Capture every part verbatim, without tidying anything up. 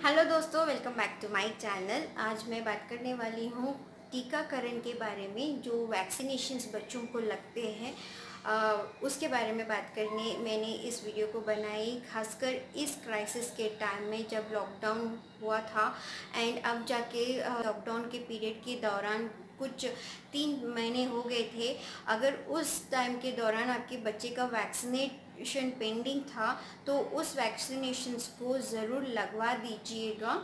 Hello दोस्तों, welcome back to my channel. आज मैं बात करने वाली हूँ टीकाकरण के बारे में। जो वैक्सीनेशंस बच्चों को लगते हैं आ, उसके बारे में बात करने मैंने इस वीडियो को बनाई, खासकर इस क्राइसिस के टाइम में जब लॉकडाउन हुआ था। एंड अब जाके लॉकडाउन के पीरियड के दौरान कुछ तीन महीने हो गए थे। अगर उस टाइम के दौरान आपके बच्चे का वैक्सीनेशन पेंडिंग था तो उस वैक्सीनेशंस को ज़रूर लगवा दीजिएगा।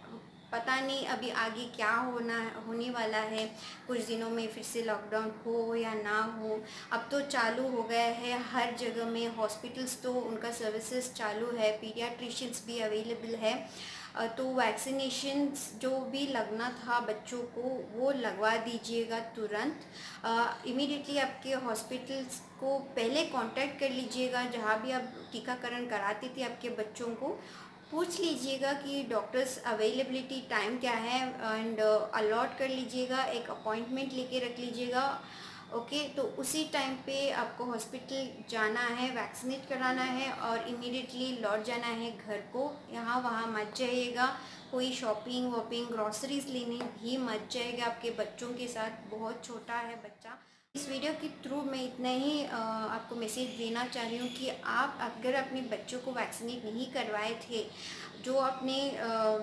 पता नहीं अभी आगे क्या होना होने वाला है, कुछ दिनों में फिर से लॉकडाउन हो या ना हो। अब तो चालू हो गया है हर जगह में, हॉस्पिटल्स तो उनका सर्विसेज चालू है, पीडियाट्रिशियंस भी अवेलेबल है। तो वैक्सीनेशंस जो भी लगना था बच्चों को वो लगवा दीजिएगा तुरंत। इमीडिएटली आपके हॉस्पिटल्स को पहले कांटेक्ट कर लीजिएगा, जहाँ भी आप टीकाकरण कराते थे आपके बच्चों को पूछ लीजिएगा कि डॉक्टर्स अवेलेबिलिटी टाइम क्या है एंड अलॉट कर लीजिएगा, एक अपॉइंटमेंट लेके रख लीजिएगा। ओके, तो उसी टाइम पे आपको हॉस्पिटल जाना है, वैक्सीनेट कराना है और इमीडिएटली लौट जाना है घर को। यहाँ वहाँ मत जाइएगा, कोई शॉपिंग वॉपिंग ग्रॉसरीज लेने भी मत जाइएगा आपके बच्चों के साथ, बहुत छोटा है बच्चा। इस वीडियो के थ्रू मैं इतना ही आ, आपको मैसेज देना चाह रही हूँ कि आप अगर अपने बच्चों को वैक्सीनेट नहीं करवाए थे, जो आपने आ,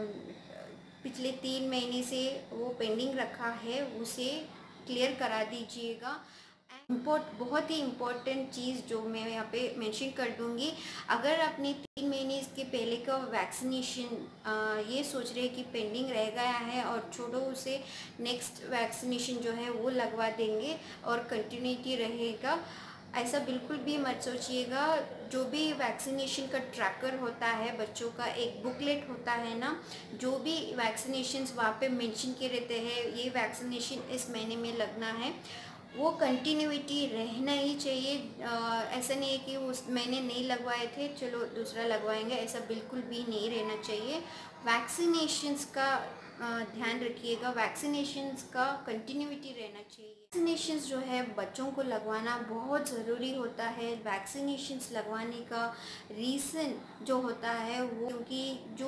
पिछले तीन महीने से वो पेंडिंग रखा है उसे क्लियर करा दीजिएगा। इम्पोर्ट बहुत ही इम्पोर्टेंट चीज़ जो मैं यहाँ पे मेंशन कर दूँगी, अगर आपने तीन महीने इसके पहले का वैक्सीनेशन ये सोच रहे कि पेंडिंग रह गया है और छोड़ो उसे, नेक्स्ट वैक्सीनेशन जो है वो लगवा देंगे और कंटिन्यूटी रहेगा, ऐसा बिल्कुल भी मत सोचिएगा। जो भी वैक्सीनेशन का ट्रैकर होता है, बच्चों का एक बुकलेट होता है ना, जो भी वैक्सीनेशंस वहाँ पे मेंशन किए रहते हैं, ये वैक्सीनेशन इस महीने में लगना है, वो कंटिन्यूटी रहना ही चाहिए। आ, ऐसा नहीं है कि उस मैंने नहीं लगवाए थे चलो दूसरा लगवाएंगे, ऐसा बिल्कुल भी नहीं रहना चाहिए। वैक्सीनेशंस का ध्यान रखिएगा, वैक्सीनेशंस का कंटिन्यूटी रहना चाहिए। वैक्सीनेशंस जो है बच्चों को लगवाना बहुत ज़रूरी होता है। वैक्सीनेशंस लगवाने का रीज़न जो होता है वो क्योंकि जो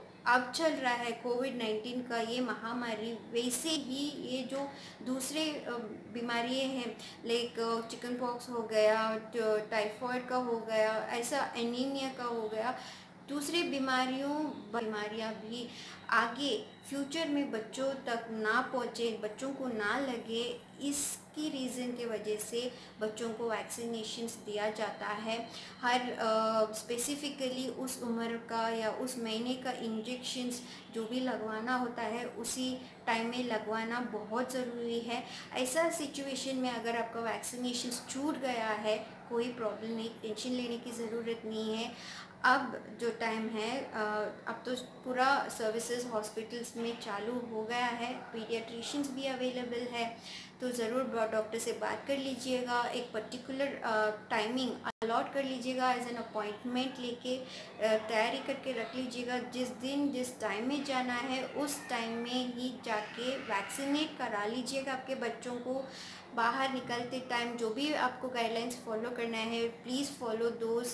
अब चल रहा है कोविड नाइन्टीन का ये महामारी, वैसे ही ये जो दूसरे बीमारियाँ हैं लाइक चिकन पॉक्स हो गया, टाइफाइड का हो गया, ऐसा एनीमिया का हो गया, दूसरे बीमारियों बीमारियां भी आगे फ्यूचर में बच्चों तक ना पहुँचे, बच्चों को ना लगे, इसकी रीज़न के वजह से बच्चों को वैक्सीनेशंस दिया जाता है। हर स्पेसिफिकली उस उम्र का या उस महीने का इंजेक्शंस जो भी लगवाना होता है उसी टाइम में लगवाना बहुत ज़रूरी है। ऐसा सिचुएशन में अगर आपका वैक्सीनेशन छूट गया है, कोई प्रॉब्लम नहीं, टेंशन लेने की ज़रूरत नहीं है। अब जो टाइम है, अब तो पूरा सर्विसेज हॉस्पिटल्स में चालू हो गया है, पीडियाट्रिशियंस भी अवेलेबल है, तो ज़रूर डॉक्टर से बात कर लीजिएगा, एक पर्टिकुलर टाइमिंग अलॉट कर लीजिएगा, एज एन अपॉइंटमेंट लेके तैयारी करके रख लीजिएगा। जिस दिन जिस टाइम में जाना है उस टाइम में ही जाके वैक्सीनेट करा लीजिएगा आपके बच्चों को। बाहर निकलते टाइम जो भी आपको गाइडलाइंस फॉलो करना है प्लीज़ फॉलो दोज।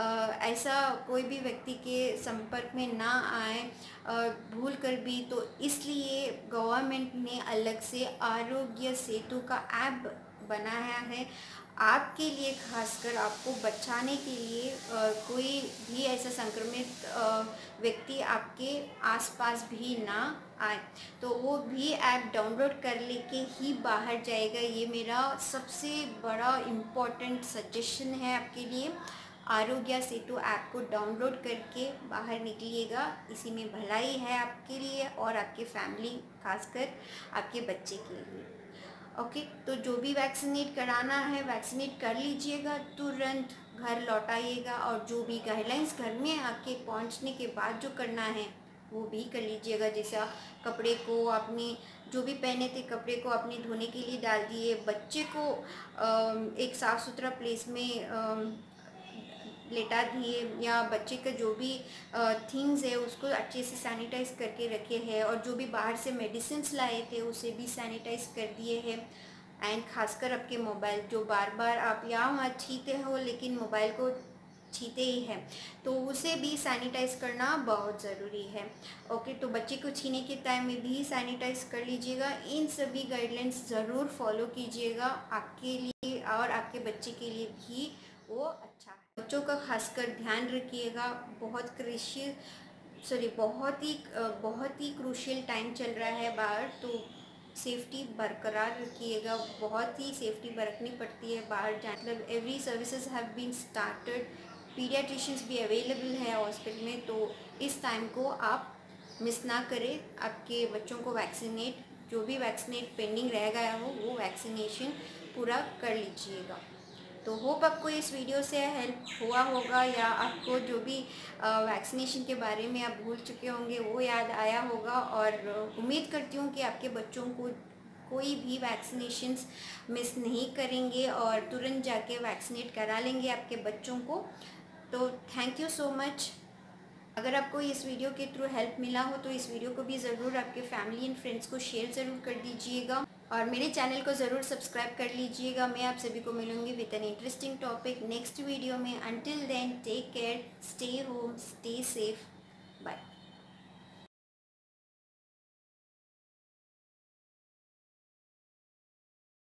ऐसा कोई भी व्यक्ति के संपर्क में ना आए भूल कर भी, तो इसलिए गवर्नमेंट ने अलग से आरोग्य सेतु का ऐप बनाया है आपके लिए, खासकर आपको बचाने के लिए। आ, कोई भी ऐसा संक्रमित व्यक्ति आपके आसपास भी ना आए, तो वो भी ऐप डाउनलोड कर लेके ही बाहर जाएगा। ये मेरा सबसे बड़ा इम्पोर्टेंट सजेशन है आपके लिए। आरोग्य सेतु ऐप को डाउनलोड करके बाहर निकलिएगा, इसी में भलाई है आपके लिए और आपके फैमिली, खासकर आपके बच्चे के लिए। ओके, तो जो भी वैक्सीनेट कराना है वैक्सीनेट कर लीजिएगा, तुरंत घर लौटाइएगा और जो भी गाइडलाइंस घर में आके पहुंचने के बाद जो करना है वो भी कर लीजिएगा। जैसा कपड़े को आपने जो भी पहने थे कपड़े को आपने धोने के लिए डाल दिए, बच्चे को एक साफ़ सुथरा प्लेस में लेटा दिए, या बच्चे का जो भी थिंग्स है उसको अच्छे से सैनिटाइज करके रखे हैं, और जो भी बाहर से मेडिसिन्स लाए थे उसे भी सैनिटाइज कर दिए हैं। एंड खासकर आपके मोबाइल जो बार बार आप यहाँ वहाँ छीते हो, लेकिन मोबाइल को छींते ही हैं, तो उसे भी सैनिटाइज़ करना बहुत ज़रूरी है। ओके, तो बच्चे को छीने के टाइम में भी सैनिटाइज़ कर लीजिएगा। इन सभी गाइडलाइंस ज़रूर फॉलो कीजिएगा, आपके लिए और आपके बच्चे के लिए भी वो अच्छा है। बच्चों का खासकर ध्यान रखिएगा, बहुत क्रिशियल सॉरी बहुत ही बहुत ही क्रूशियल टाइम चल रहा है बाहर, तो सेफ्टी बरकरार रखिएगा। बहुत ही सेफ्टी बरतनी पड़ती है बाहर जाने, मतलब every services have been started, paediatricians भी अवेलेबल है हॉस्पिटल में, तो इस टाइम को आप मिस ना करें। आपके बच्चों को वैक्सीनेट, जो भी वैक्सीनेट पेंडिंग रह गया हो वो वैक्सीनेशन पूरा कर लीजिएगा। तो होप आपको इस वीडियो से हेल्प हुआ होगा, या आपको जो भी वैक्सीनेशन के बारे में आप भूल चुके होंगे वो याद आया होगा। और उम्मीद करती हूँ कि आपके बच्चों को कोई भी वैक्सीनेशंस मिस नहीं करेंगे और तुरंत जाके वैक्सीनेट करा लेंगे आपके बच्चों को। तो थैंक यू सो मच। अगर आपको इस वीडियो के थ्रू हेल्प मिला हो तो इस वीडियो को भी ज़रूर आपके फैमिली एंड फ्रेंड्स को शेयर ज़रूर कर दीजिएगा, और मेरे चैनल को ज़रूर सब्सक्राइब कर लीजिएगा। मैं आप सभी को मिलूंगी with an interesting topic next video में। Until then take care, stay home, stay safe, bye.